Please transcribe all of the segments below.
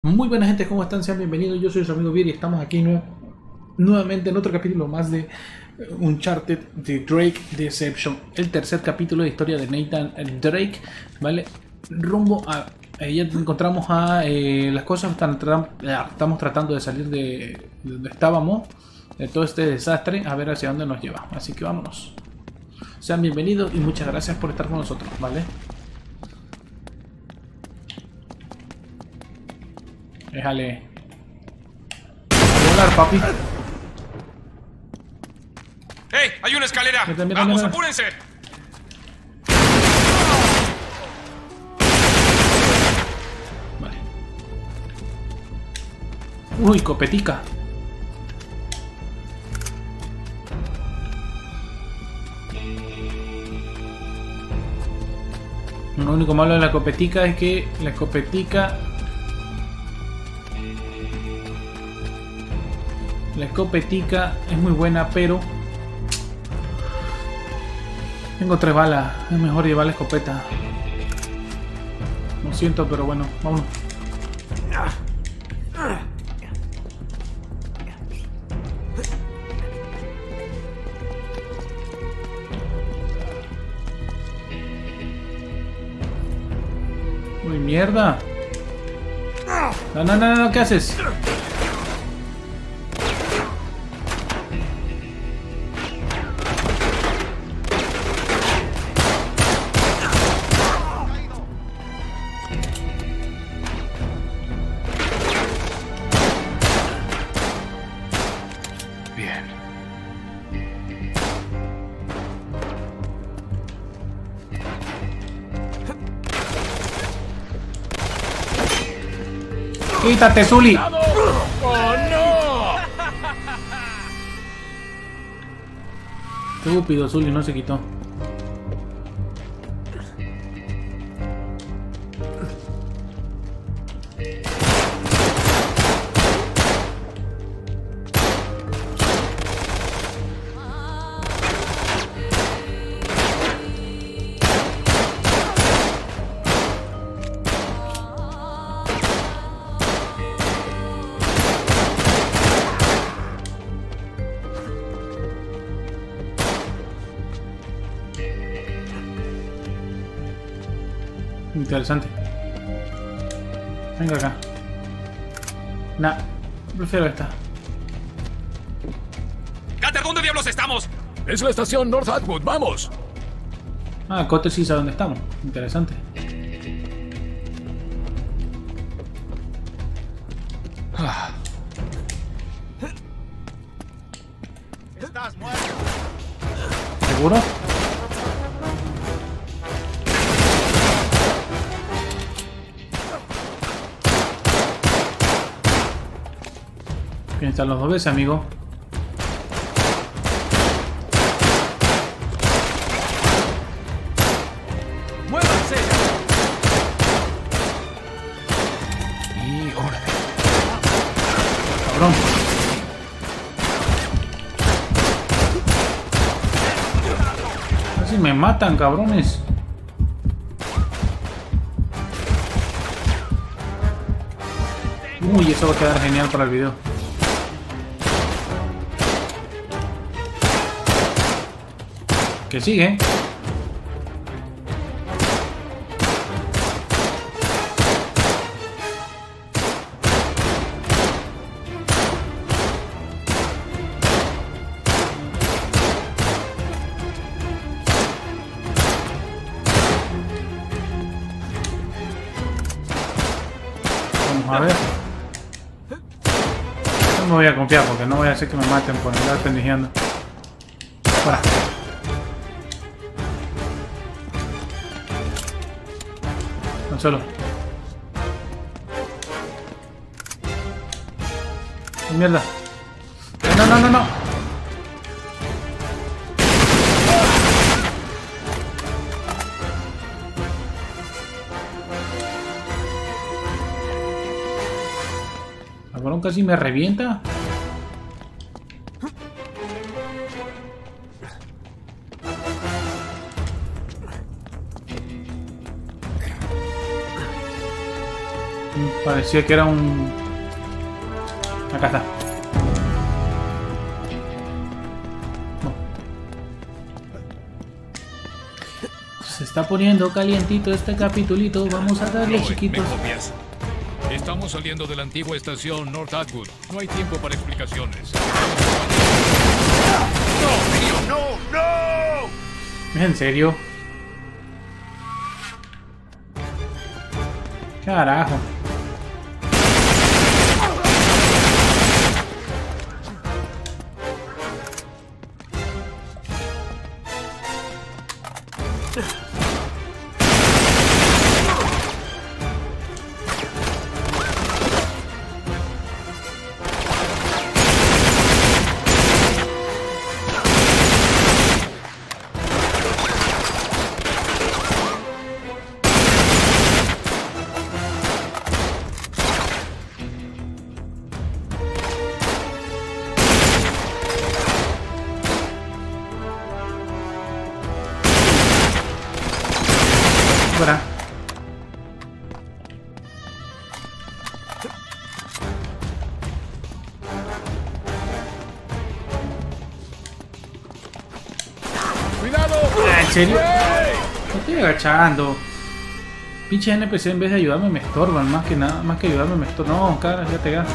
Muy buena gente, ¿cómo están? Sean bienvenidos, yo soy su amigo Vier y estamos aquí nuevamente en otro capítulo más de Uncharted de Drake Deception. El tercer capítulo de historia de Nathan Drake, ¿vale? Rumbo a... ya encontramos a las cosas, estamos tratando de salir de donde estábamos, de todo este desastre, a ver hacia dónde nos lleva. Así que vámonos. Sean bienvenidos y muchas gracias por estar con nosotros, ¿vale? Déjale volar, papi. ¡Hey! ¡Hay una escalera! Mira, ¡Vamos, mira. apúrense! Vale. Uy, copetica. Lo único malo de la copetica es que la copetica... La escopetica es muy buena, pero... Tengo 3 balas. Es mejor llevar la escopeta. Lo siento, pero bueno, vámonos. Uy, mierda. No, ¿qué haces? Bien. ¡Quítate, Zully! ¡Oh, no! Estúpido, Zully, no se quitó. Interesante. Venga acá. Nah, prefiero esta. ¡Carter, ¿dónde diablos estamos? Es la estación North Atwood, vamos. Ah, Cote sí sabe dónde estamos. Interesante. Estás muerto. ¿Seguro? Aquí están los 2 veces, amigo. ¡Muévanse! Y órale. Cabrón. Casi me matan, cabrones. Uy, eso va a quedar genial para el video. Que sigue. Vamos a ver. No me voy a confiar porque no voy a hacer que me maten por andar pendejeando. Fuera. No solo. ¡Oh, mierda! No. El cabrón casi me revienta. Parecía que era un... Acá está. Se está poniendo calientito este capitulito. Vamos a darle, Chloe, chiquitos. ¿me copias? Estamos saliendo de la antigua estación North Atwood. No hay tiempo para explicaciones. ¡No! ¡No! ¿En serio? Carajo. Fuera. ¡Cuidado! ¿En serio? No estoy agachando. Pinche NPC en vez de ayudarme me estorban. Más que nada, más que ayudarme me estorban. No, cara, ya te gas.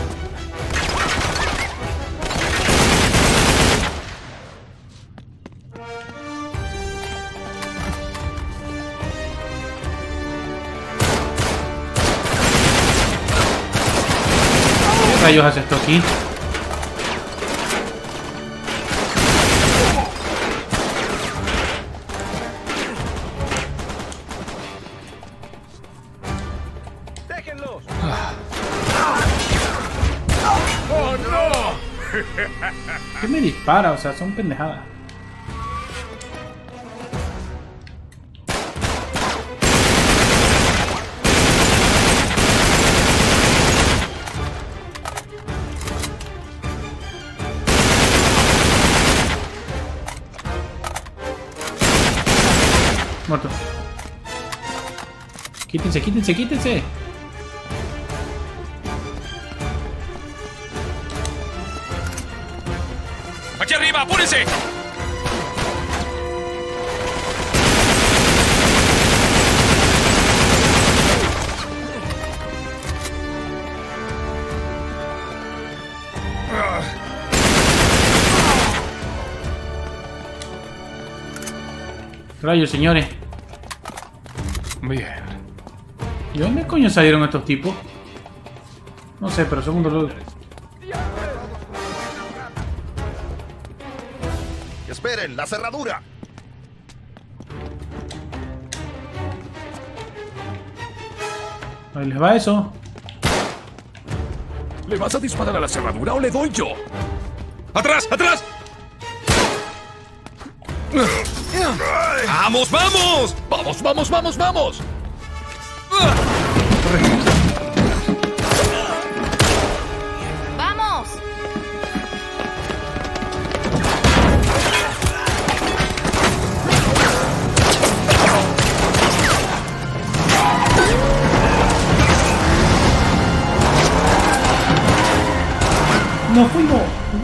¿Qué rayos hace esto aquí? ¡Déjenlos! ¡Oh, no! ¿Qué me dispara? O sea, son pendejadas. Muerto. Quítense, quítense, quítense. ¡Aquí arriba! ¡Apúrense! Rayos, señores. Bien. ¿Y dónde coño salieron estos tipos? No sé, pero son un dolor. ¡Esperen! ¡La cerradura! Ahí les va eso. ¿Le vas a disparar a la cerradura o le doy yo? ¡Atrás! ¡Atrás! ¡Vamos, vamos! ¡Vamos, vamos, vamos, vamos! ¡Vamos! ¡Nos fuimos!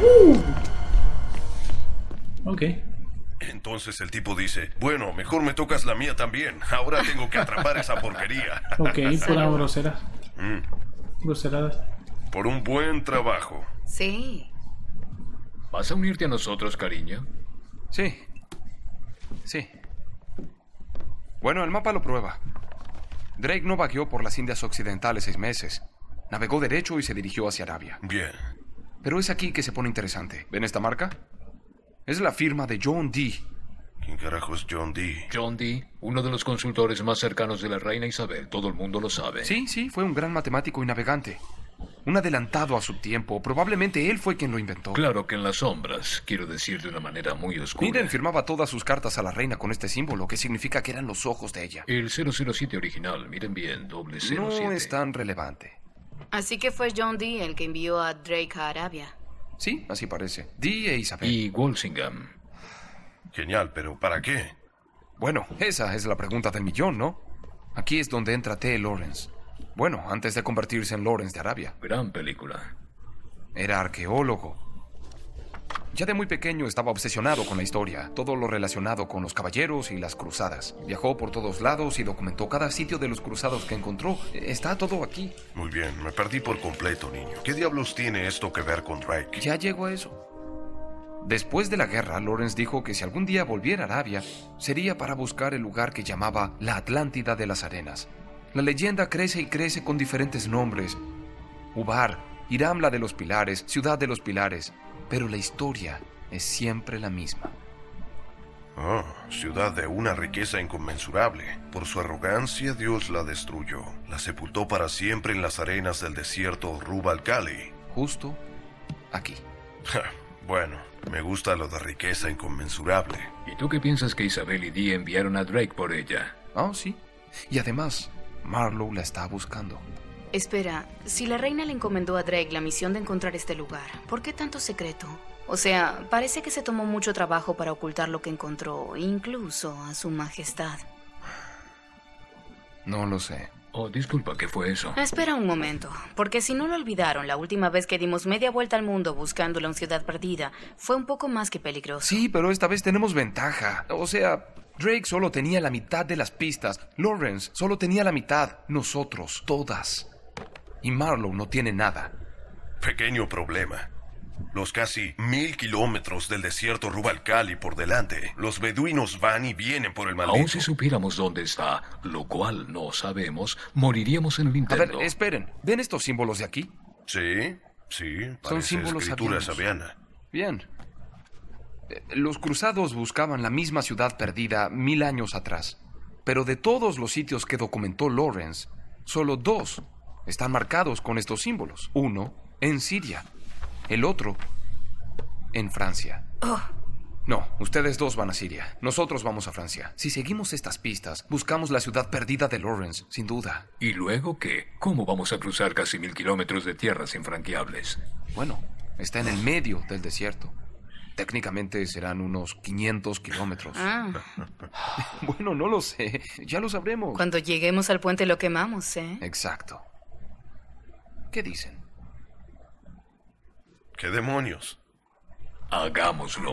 Ok. Entonces el tipo dice, bueno, mejor me tocas la mía también. Ahora tengo que atrapar esa porquería. Ok, pura grosera. Groseradas. Por un buen trabajo. Sí. ¿Vas a unirte a nosotros, cariño? Sí. Sí. Bueno, el mapa lo prueba. Drake no vagueó por las Indias Occidentales 6 meses. Navegó derecho y se dirigió hacia Arabia. Bien. Pero es aquí que se pone interesante. ¿Ven esta marca? Es la firma de John Dee. ¿Quién carajo es John Dee? John Dee, uno de los consultores más cercanos de la reina Isabel. Todo el mundo lo sabe. Sí, sí, fue un gran matemático y navegante. Un adelantado a su tiempo. Probablemente él fue quien lo inventó. Claro que en las sombras, quiero decir de una manera muy oscura. Miren, firmaba todas sus cartas a la reina con este símbolo, que significa que eran los ojos de ella. El 007 original, miren bien, doble 07. No es tan relevante. Así que fue John Dee el que envió a Drake a Arabia. Sí, así parece. Dee e Isabel. Y Walsingham. Genial, pero ¿para qué? Bueno, esa es la pregunta del millón, ¿no? Aquí es donde entra T. Lawrence. Bueno, antes de convertirse en Lawrence de Arabia. Gran película. Era arqueólogo. Ya de muy pequeño estaba obsesionado con la historia, todo lo relacionado con los caballeros y las cruzadas. Viajó por todos lados y documentó cada sitio de los cruzados que encontró. Está todo aquí. Muy bien, me perdí por completo, niño. ¿Qué diablos tiene esto que ver con Drake? Ya llegó a eso. Después de la guerra, Lawrence dijo que si algún día volviera a Arabia, sería para buscar el lugar que llamaba la Atlántida de las Arenas. La leyenda crece y crece con diferentes nombres. Ubar, Iramla de los Pilares, Ciudad de los Pilares. Pero la historia es siempre la misma. Ah, ciudad de una riqueza inconmensurable. Por su arrogancia, Dios la destruyó. La sepultó para siempre en las arenas del desierto Rub al-Khali. Justo aquí. Bueno, me gusta lo de riqueza inconmensurable. ¿Y tú qué piensas que Isabel y Dee enviaron a Drake por ella? Ah, sí. Y además, Marlowe la está buscando. Espera, si la reina le encomendó a Drake la misión de encontrar este lugar, ¿por qué tanto secreto? O sea, parece que se tomó mucho trabajo para ocultar lo que encontró, incluso a su majestad. No lo sé. Oh, disculpa, ¿qué fue eso? Espera un momento, porque si no lo olvidaron, la última vez que dimos media vuelta al mundo buscándola en Ciudad Perdida fue un poco más que peligroso. Sí, pero esta vez tenemos ventaja. O sea, Drake solo tenía la mitad de las pistas. Lawrence solo tenía la mitad. Nosotros, todas. Y Marlowe no tiene nada. Pequeño problema. Los casi 1000 kilómetros del desierto Rub al-Khali por delante. Los beduinos van y vienen por el maldito. Aún si supiéramos dónde está, lo cual no sabemos, moriríamos en el A intento. ver, esperen. ¿Ven estos símbolos de aquí? Sí, parece símbolos escritura sabianos. sabiana. Bien. Los cruzados buscaban la misma ciudad perdida 1000 años atrás. Pero de todos los sitios que documentó Lawrence, solo 2 están marcados con estos símbolos. Uno en Siria. El otro en Francia. No, ustedes 2 van a Siria. Nosotros vamos a Francia. Si seguimos estas pistas, buscamos la ciudad perdida de Lawrence, sin duda. ¿Y luego qué? ¿Cómo vamos a cruzar casi 1000 kilómetros de tierras infranqueables? Bueno, está en el medio del desierto. Técnicamente serán unos 500 kilómetros. Bueno, no lo sé. Ya lo sabremos. Cuando lleguemos al puente lo quemamos, ¿eh? Exacto. ¿Qué dicen? ¿Qué demonios? Hagámoslo.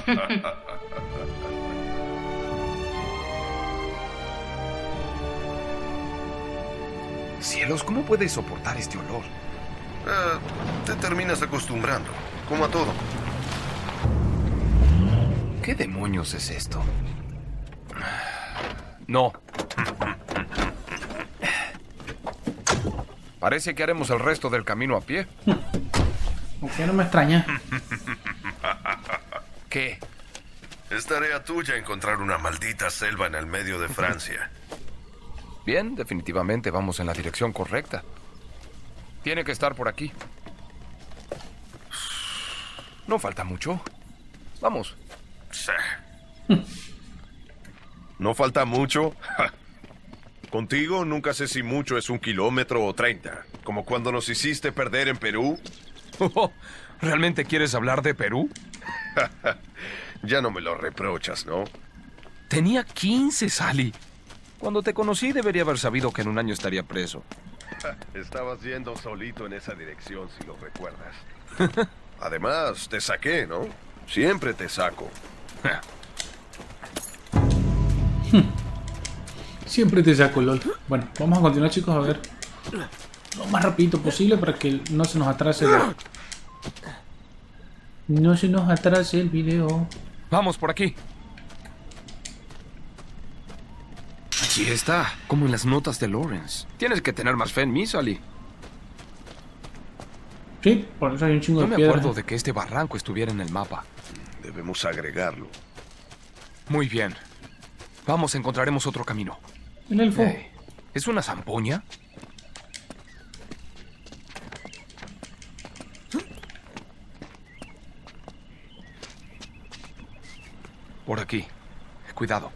Cielos, ¿cómo puedes soportar este olor? Te terminas acostumbrando, como a todo. ¿Qué demonios es esto? No. Parece que haremos el resto del camino a pie. Ok, no me extraña. ¿Qué? Es tarea tuya encontrar una maldita selva en el medio de Francia. Bien, definitivamente vamos en la dirección correcta. Tiene que estar por aquí. No falta mucho. Vamos. Sí. ¿No falta mucho? Contigo nunca sé si mucho es 1 kilómetro o 30. Como cuando nos hiciste perder en Perú. ¿Realmente quieres hablar de Perú? Ya no me lo reprochas, ¿no? Tenía 15, Sally. Cuando te conocí debería haber sabido que en un año estaría preso. Estabas yendo solito en esa dirección, si lo recuerdas. Además, te saqué, ¿no? Siempre te saco. Siempre te saco, LOL. Bueno, vamos a continuar, chicos, a ver lo más rapidito posible para que no se nos atrase no se nos atrase el video. Vamos por aquí. Aquí está, como en las notas de Lawrence. Tienes que tener más fe en mí, Sally. Sí, por eso hay un chingo No de me piedras. acuerdo de que este barranco estuviera en el mapa. Debemos agregarlo. Muy bien. Vamos, encontraremos otro camino. El elfo. ¿Es una zampoña? Por aquí. Cuidado.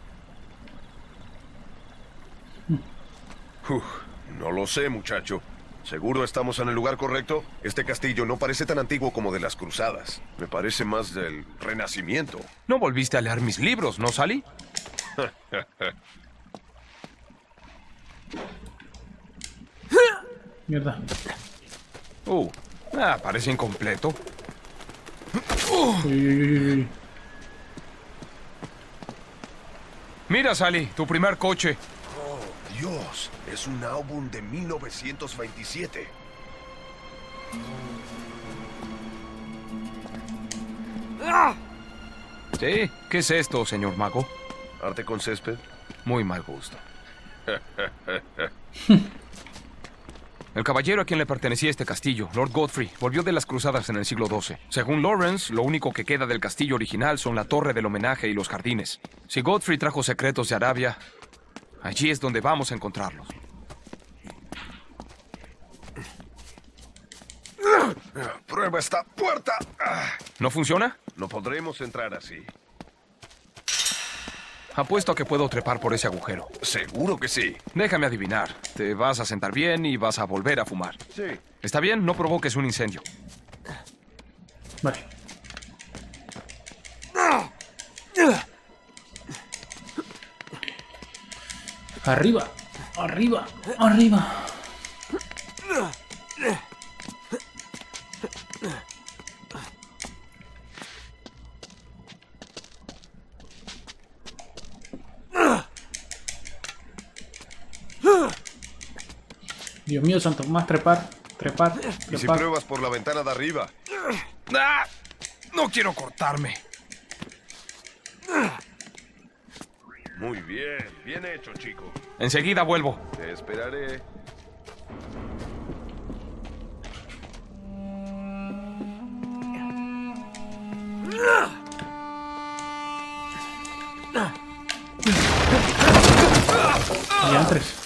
No lo sé, muchacho. ¿Seguro estamos en el lugar correcto? Este castillo no parece tan antiguo como de las cruzadas. Me parece más del Renacimiento. No volviste a leer mis libros, ¿no, Sally? Mierda. Parece incompleto. Uy, uy, uy, uy. Mira, Sally, tu primer coche. Oh, Dios, es un álbum de 1927. Sí, ¿qué es esto, señor mago? ¿Arte con césped? Muy mal gusto. El caballero a quien le pertenecía este castillo, Lord Godfrey, volvió de las cruzadas en el siglo XII. Según Lawrence, lo único que queda del castillo original son la torre del homenaje y los jardines. Si Godfrey trajo secretos de Arabia, allí es donde vamos a encontrarlos. ¡Prueba esta puerta! ¿No funciona? No podremos entrar así. Apuesto a que puedo trepar por ese agujero. Seguro que sí. Déjame adivinar. Te vas a sentar bien y vas a volver a fumar. Sí. ¿Está bien? No provoques un incendio. Vale. Arriba, arriba, arriba. Dios mío, santo, más trepar, trepar, ¿Y si trepar. pruebas por la ventana de arriba? No quiero cortarme. Muy bien, bien hecho, chico. Enseguida vuelvo. Te esperaré. Diantres.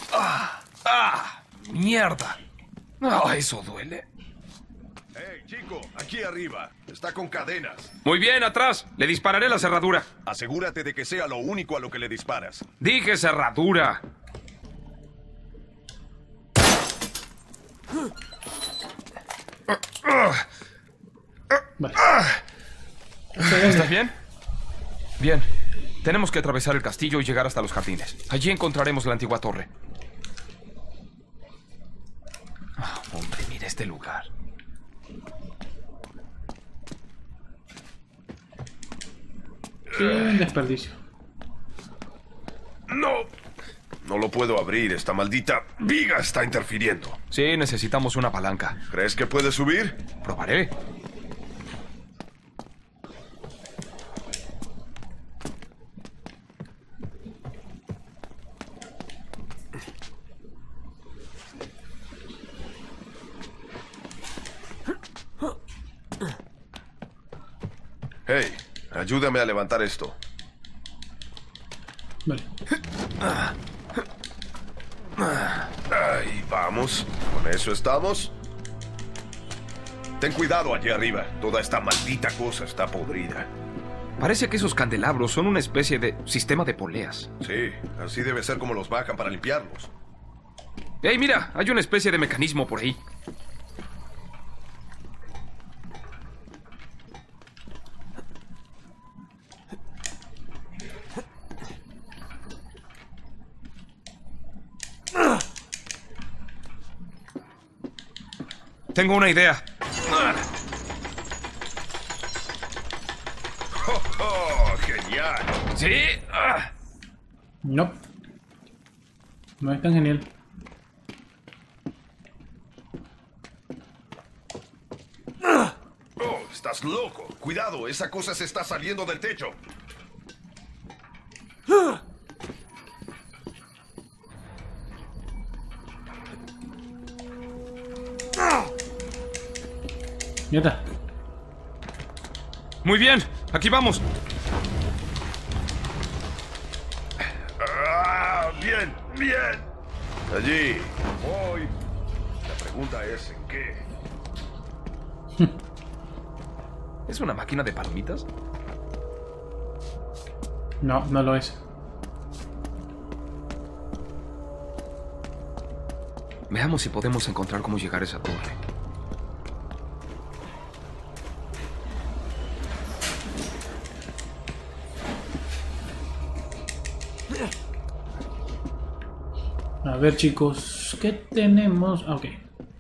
¡Mierda! Eso duele. ¡Hey, chico! Aquí arriba. Está con cadenas. Muy bien, atrás. Le dispararé la cerradura. Asegúrate de que sea lo único a lo que le disparas. Dije cerradura. Vale. ¿Estás bien? Bien. Tenemos que atravesar el castillo y llegar hasta los jardines. Allí encontraremos la antigua torre. Hombre, mira este lugar. Qué desperdicio. ¡No! No lo puedo abrir. Esta maldita viga está interfiriendo. Sí, necesitamos una palanca. ¿Crees que puedes subir? Probaré. Hey, ayúdame a levantar esto. Vale. Ahí vamos. ¿Con eso estamos? Ten cuidado allí arriba. Toda esta maldita cosa está podrida. Parece que esos candelabros son una especie de sistema de poleas. Sí, así debe ser como los bajan para limpiarlos. ¡Ey, mira! Hay una especie de mecanismo por ahí. Tengo una idea. ¡Oh, genial! ¿Sí? No. No es tan genial. ¡Oh, estás loco! ¡Cuidado! Esa cosa se está saliendo del techo. Mierda. Muy bien, aquí vamos. Bien, bien. Allí. Voy. La pregunta es ¿en qué? ¿Es una máquina de palomitas? No, no lo es. Veamos si podemos encontrar cómo llegar a esa torre. A ver, chicos, ¿qué tenemos? Ah, ok.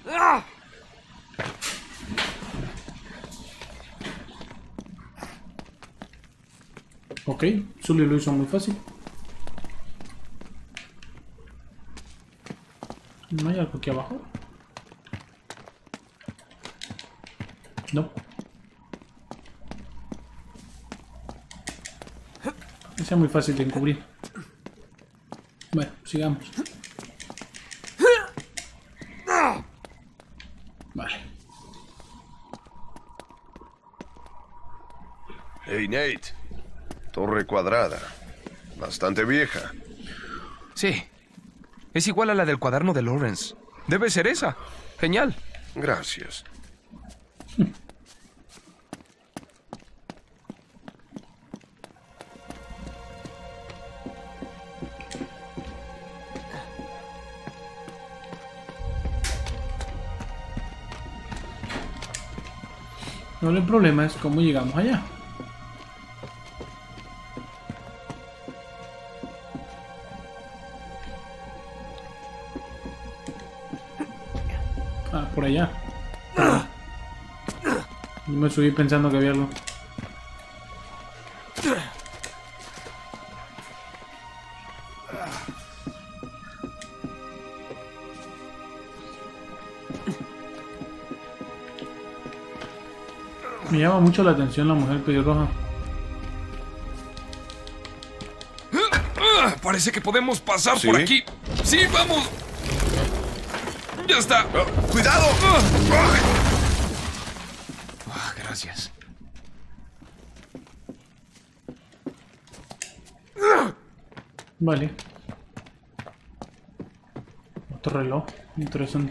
Ok, Sully lo hizo muy fácil. ¿No hay algo aquí abajo? No. Ese es muy fácil de encubrir. Bueno, sigamos. Vale. Hey, Nate. Torre cuadrada. Bastante vieja. Sí. Es igual a la del cuaderno de Lawrence. Debe ser esa. Genial. Gracias. No, el problema es cómo llegamos allá. Ah, por allá. Yo me subí pensando que había algo. Me llama mucho la atención la mujer pelirroja. Parece que podemos pasar ¿Sí? por aquí. ¡Sí, vamos! ¡Ya está! ¡Cuidado! Gracias. Vale. Otro reloj. Interesante.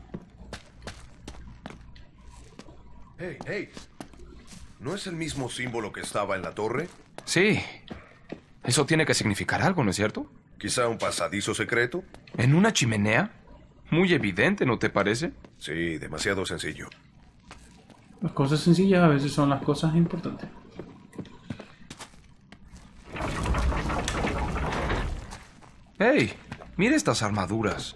Hey, hey. ¿No es el mismo símbolo que estaba en la torre? Sí. Eso tiene que significar algo, ¿no es cierto? ¿Quizá un pasadizo secreto? ¿En una chimenea? Muy evidente, ¿no te parece? Sí, demasiado sencillo. Las cosas sencillas a veces son las cosas importantes. ¡Hey! Mira estas armaduras.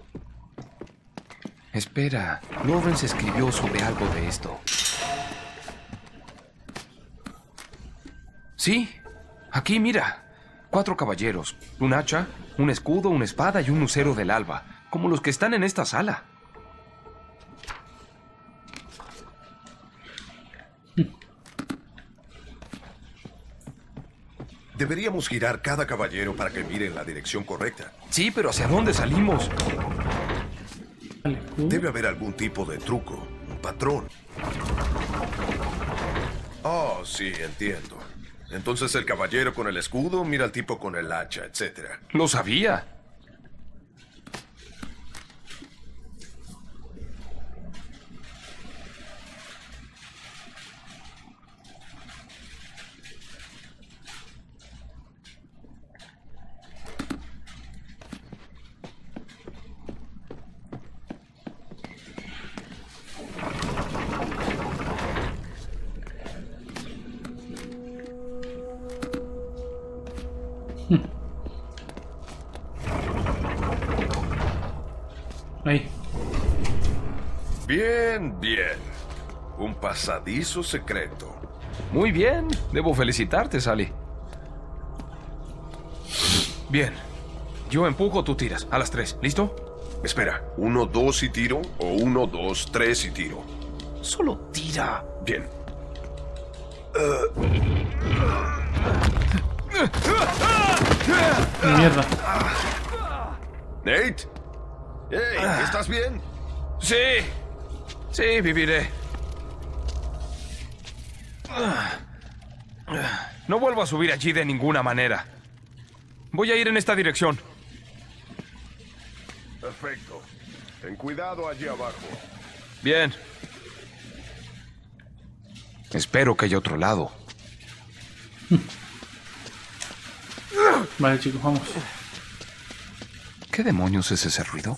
Espera, Lawrence escribió sobre algo de esto. Sí, aquí mira. 4 caballeros, un hacha, un escudo, una espada y un lucero del alba, como los que están en esta sala. Deberíamos girar cada caballero para que mire en la dirección correcta. Sí, pero ¿hacia dónde salimos? Vale, escudo. Debe haber algún tipo de truco, un patrón. Oh, sí, entiendo. Entonces el caballero con el escudo mira al tipo con el hacha, etc. Lo sabía. Ahí. Bien, bien. Un pasadizo secreto. Muy bien. Debo felicitarte, Sally. Bien. Yo empujo, tú tiras. A las 3. ¿Listo? Espera, 1, 2 y tiro, o 1, 2, 3 y tiro. Solo tira. Bien. Mierda. Nate. Hey, ¿estás bien? Sí. Sí, viviré. No vuelvo a subir allí de ninguna manera. Voy a ir en esta dirección. Perfecto. Ten cuidado allí abajo. Bien. Espero que haya otro lado. Vale, chicos, vamos. ¿Qué demonios es ese ruido?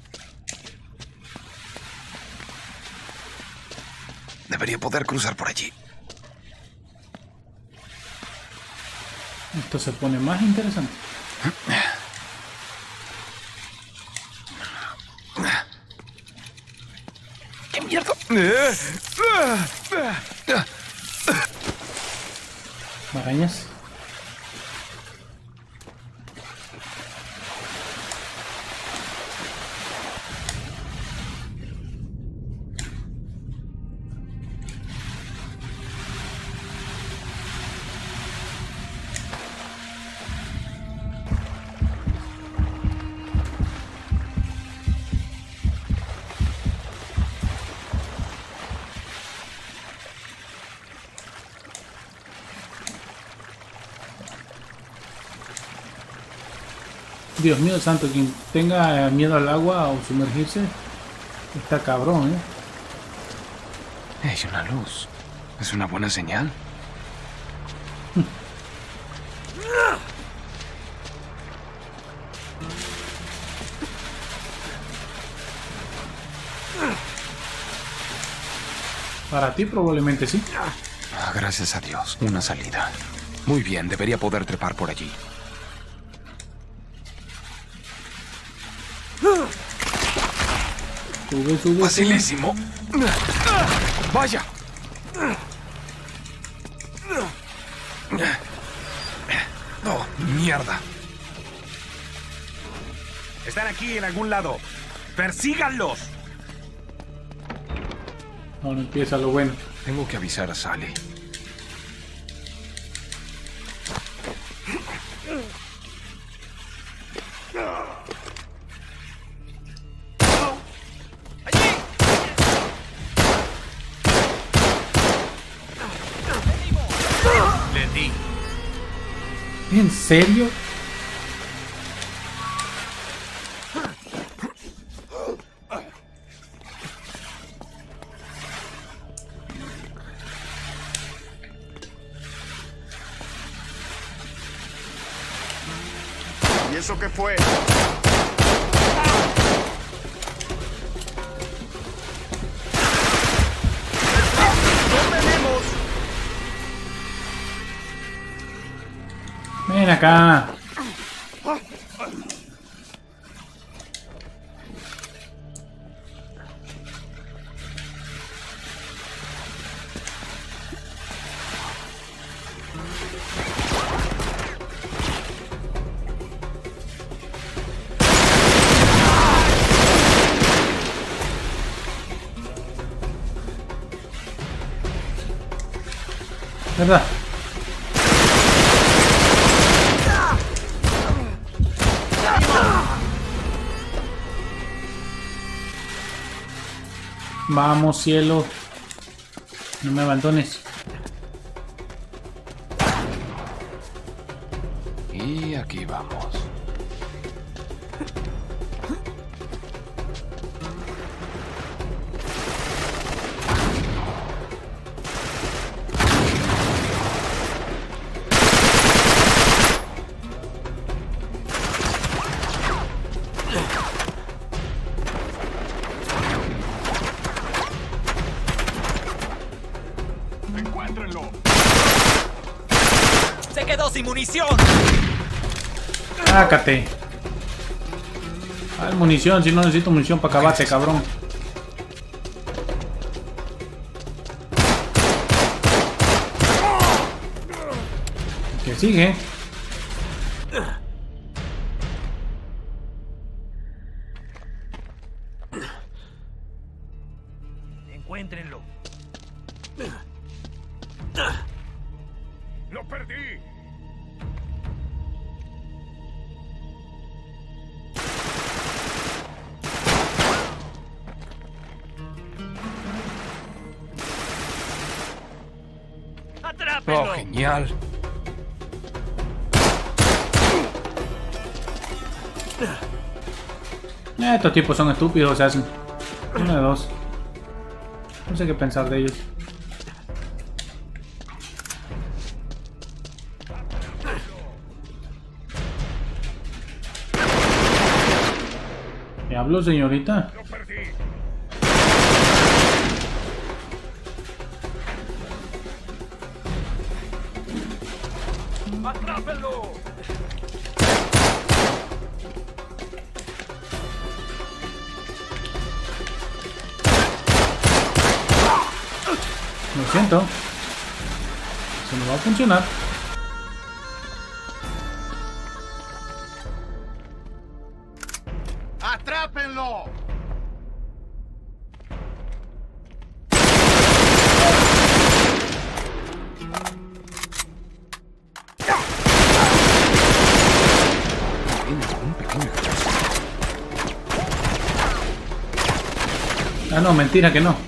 Debería poder cruzar por allí. Esto se pone más interesante. ¡Qué mierda! Marañas. Dios mío santo, quien tenga miedo al agua o sumergirse, está cabrón, ¿eh? Hay una luz. ¿Es una buena señal? Para ti probablemente sí. Gracias a Dios. Una salida. Muy bien, debería poder trepar por allí. Sube, sube, Facilísimo. Vaya. Oh, mierda. Están aquí en algún lado. ¡Persíganlos! Ahora empieza lo bueno. Tengo que avisar a Sally. Le di. ¿En serio? ¿Y eso qué fue? Ven acá. ¿Verdad? Vamos, cielo. No me abandones. Y aquí vamos. ¡Encuéntrenlo! ¡Se quedó sin munición! Sácate. Hay munición, si no necesito munición para acabarte, cabrón. Que sigue. Encuéntrenlo. ¡Lo perdí! ¡Atrápenlo! Oh, genial. Estos tipos son estúpidos, se hacen. Uno de dos. No sé qué pensar de ellos. ¿Me hablo, señorita? ¡Lo perdí! ¡Atrápenlo! Lo siento. Eso no va a funcionar. ¡Atrápenlo! Un pequeño ejército. Ah, no, mentira que no.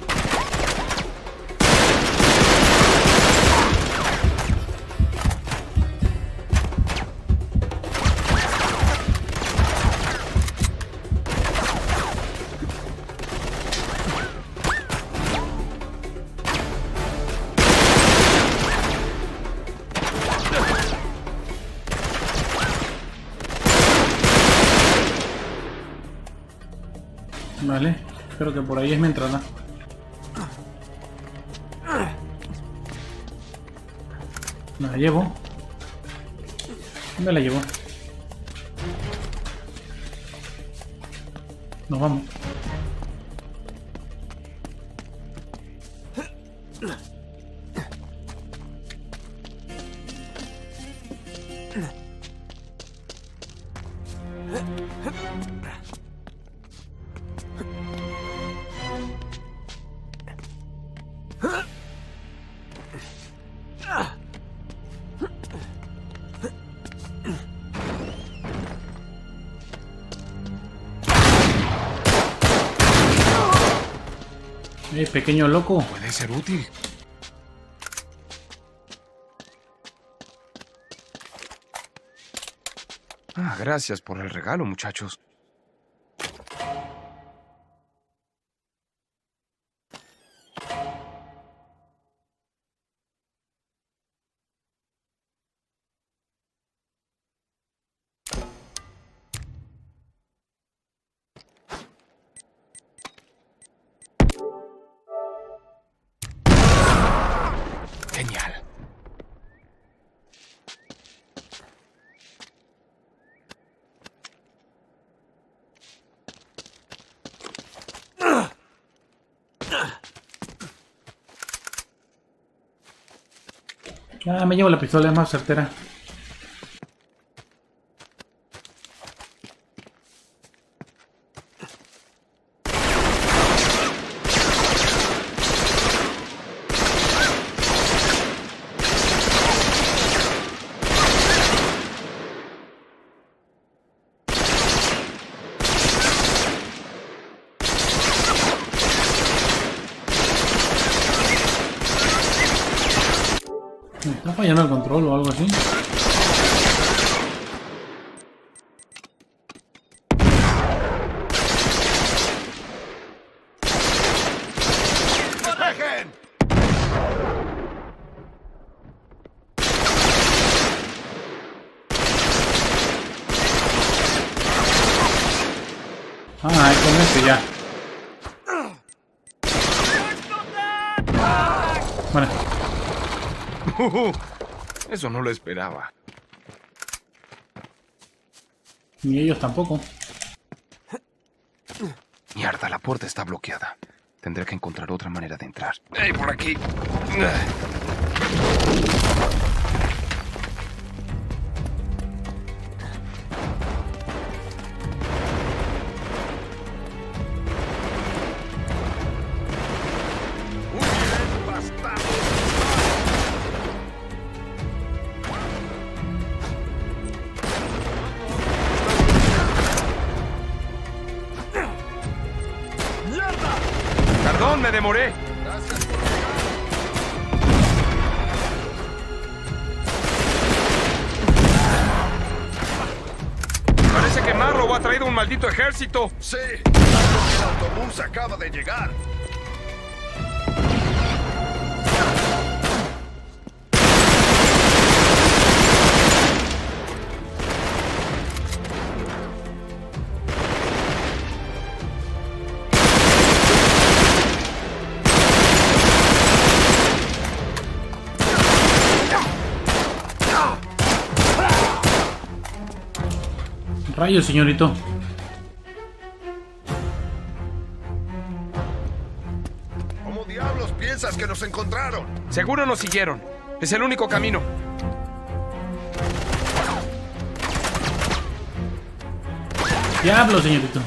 Vale, espero que por ahí es mi entrada. Me la llevo. Me la llevo. Nos vamos. Pequeño loco. Puede ser útil. Ah, gracias por el regalo, muchachos. Genial. Ah, me llevo la pistola, es más certera. ¿Me está fallando el control o algo así? ¡Dejen! Ah, ahí con este ya. Bueno. Eso no lo esperaba. Ni ellos tampoco. Mierda, la puerta está bloqueada. Tendré que encontrar otra manera de entrar. ¡Ey, por aquí! Perdón, me demoré. Parece que Marlowe ha traído un maldito ejército. Sí, el autobús acaba de llegar. Rayos, señorito. ¿Cómo diablos piensas que nos encontraron? Seguro nos siguieron. Es el único camino. Diablo, señorito.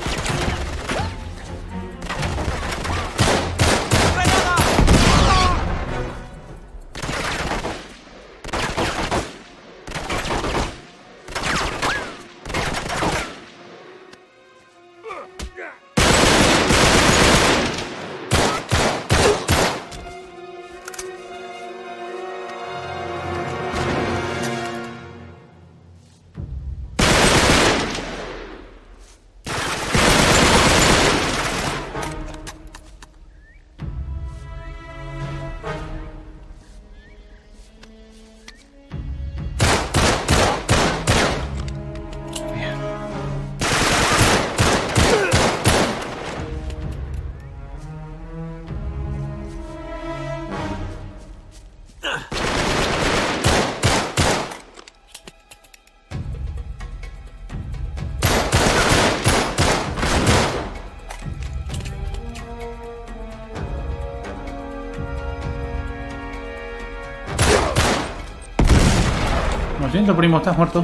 Lo siento, primo, estás muerto.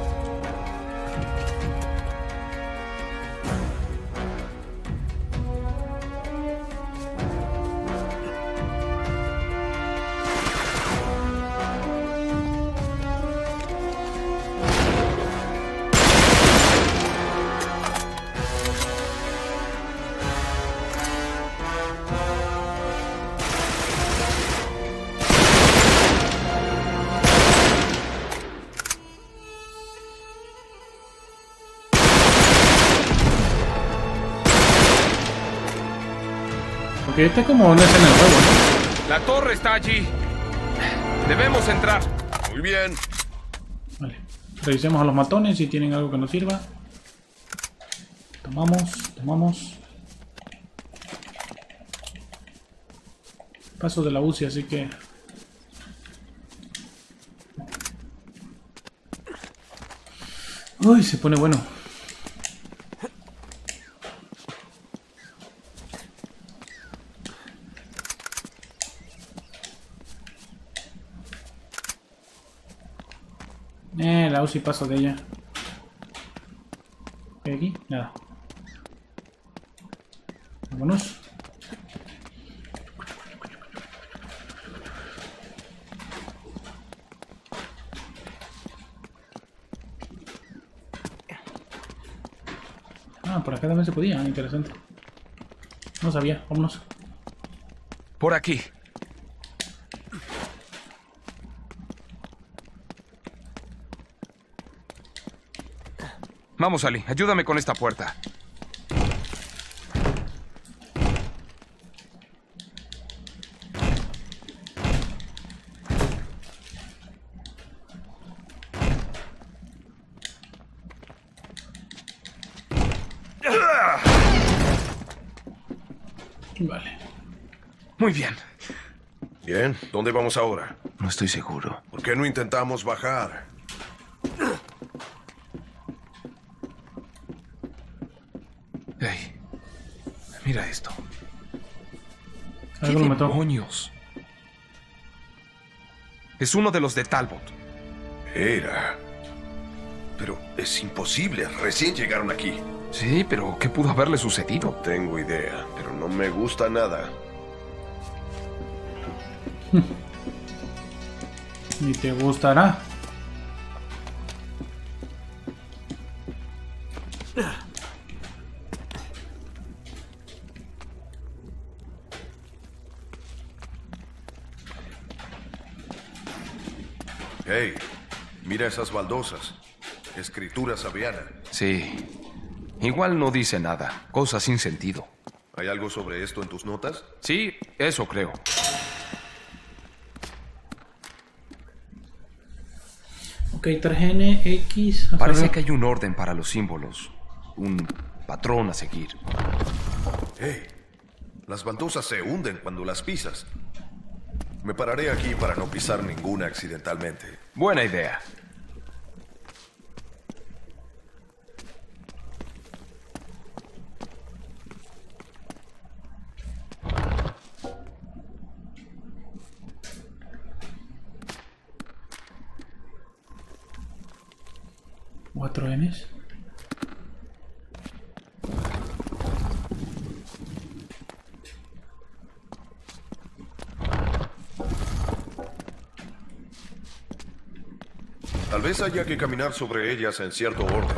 Porque este es como una escena del juego, ¿no? La torre está allí. Debemos entrar. Muy bien. Vale. Revisemos a los matones si tienen algo que nos sirva. Tomamos. Paso de la UCI, así que... Uy, se pone bueno. La UCI paso de ella. ¿Qué hay aquí? Nada. Vámonos. Ah, por acá también se podía. Interesante. No sabía. Vámonos. Por aquí. Vamos, Ali. Ayúdame con esta puerta. Vale. Muy bien. Bien, ¿dónde vamos ahora? No estoy seguro. ¿Por qué no intentamos bajar? Hey, mira esto. Algo lo mató. ¡Demonios! Es uno de los de Talbot. Era. Pero es imposible. Recién llegaron aquí. Sí, pero ¿qué pudo haberle No sucedido? tengo idea, pero no me gusta nada. Ni te gustará. Hey, mira esas baldosas. Escritura sabiana. Sí. Igual no dice nada. Cosas sin sentido. ¿Hay algo sobre esto en tus notas? Sí, eso creo. Ok, 3NX. Parece que hay un orden para los símbolos. Un patrón a seguir. Hey, las baldosas se hunden cuando las pisas. Me pararé aquí para no pisar ninguna accidentalmente. Buena idea. 4 Ns. Tal vez haya que caminar sobre ellas en cierto orden.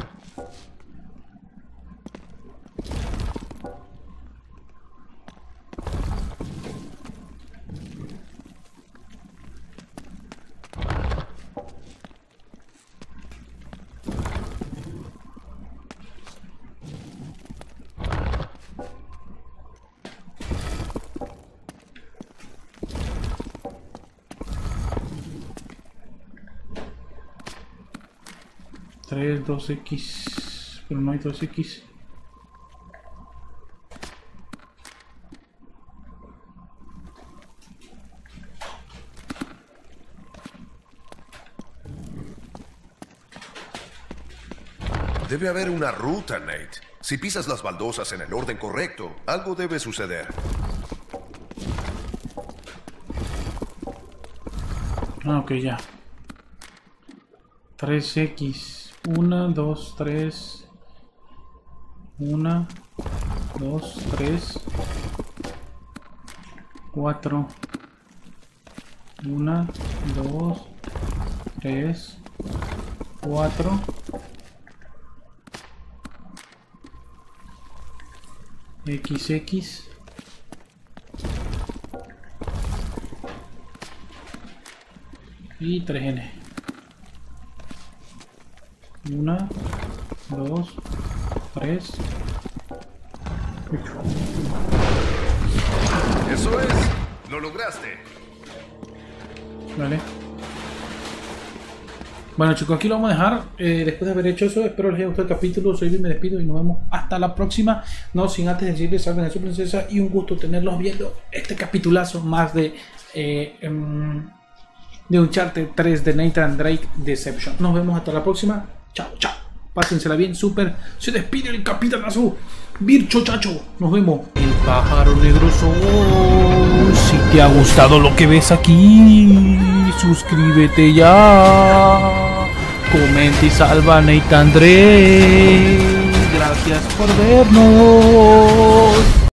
Tres, 2X, pero no hay 2X. Debe haber una ruta, Nate. Si pisas las baldosas en el orden correcto, algo debe suceder. Ah, ok, ya. 3X. 1, 2, 3. 1, 2, 3. 4. 1, 2, 3. 4. XX. Y 3N. 1, 2, 3. Eso es. Lo lograste. Vale. Bueno, chicos, aquí lo vamos a dejar. Después de haber hecho eso, espero les haya gustado el capítulo. Soy Bill, me despido y nos vemos hasta la próxima. No sin antes decirles salven a su princesa y un gusto tenerlos viendo este capitulazo más de Uncharted 3 de Nathan Drake Deception. Nos vemos hasta la próxima. Chao, chao. Pásensela bien, súper. Se despide el capitanazo Vircho Chacho. Nos vemos. El pájaro negro soy. Si te ha gustado lo que ves aquí, suscríbete ya. Comenta y salva a Nathan Drake. Gracias por vernos.